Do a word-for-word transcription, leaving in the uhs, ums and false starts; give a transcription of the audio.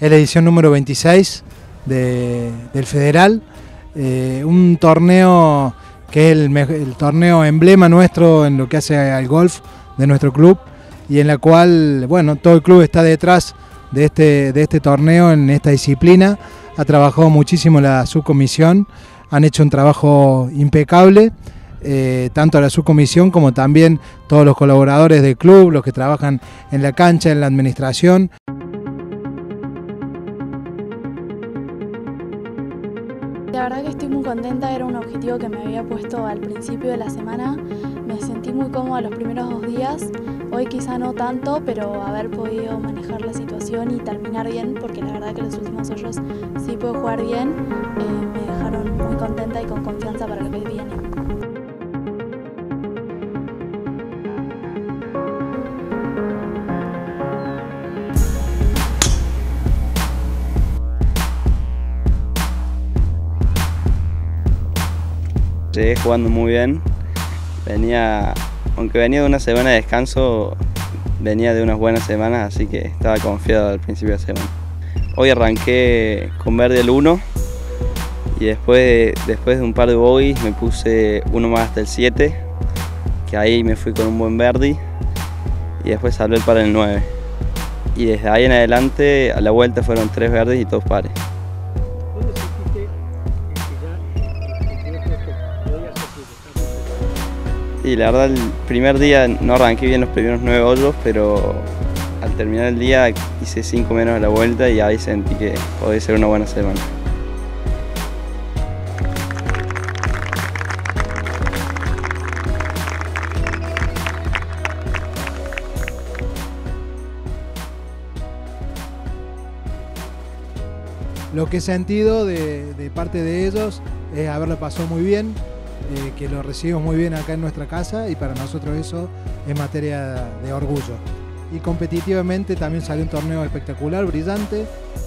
es la edición número veintiséis de, del Federal, eh, un torneo que es el, el torneo emblema nuestro en lo que hace al golf de nuestro club, y en la cual, bueno, todo el club está detrás de este, de este torneo en esta disciplina. Ha trabajado muchísimo la subcomisión, han hecho un trabajo impecable, eh, tanto la subcomisión como también todos los colaboradores del club, los que trabajan en la cancha, en la administración. La verdad que estoy muy contenta, era un objetivo que me había puesto al principio de la semana. Me sentí muy cómoda los primeros dos días, hoy quizá no tanto, pero haber podido manejar la situación y terminar bien, porque la verdad que los últimos hoyos sí puedo jugar bien, eh, me dejaron muy contenta y con confianza para lo que viene. Llegué jugando muy bien, venía, aunque venía de una semana de descanso, venía de unas buenas semanas, así que estaba confiado al principio de la semana. Hoy arranqué con verde el uno y después, después de un par de bogies me puse uno más hasta el siete, que ahí me fui con un buen birdie y después salió el par el nueve. Y desde ahí en adelante a la vuelta fueron tres verdes y dos pares. Y la verdad el primer día no arranqué bien los primeros nueve hoyos, pero al terminar el día hice cinco menos a la vuelta y ahí sentí que podía ser una buena semana. Lo que he sentido de, de parte de ellos es haberlo pasado muy bien, eh, que lo recibimos muy bien acá en nuestra casa, y para nosotros eso es materia de orgullo. Y competitivamente también salió un torneo espectacular, brillante,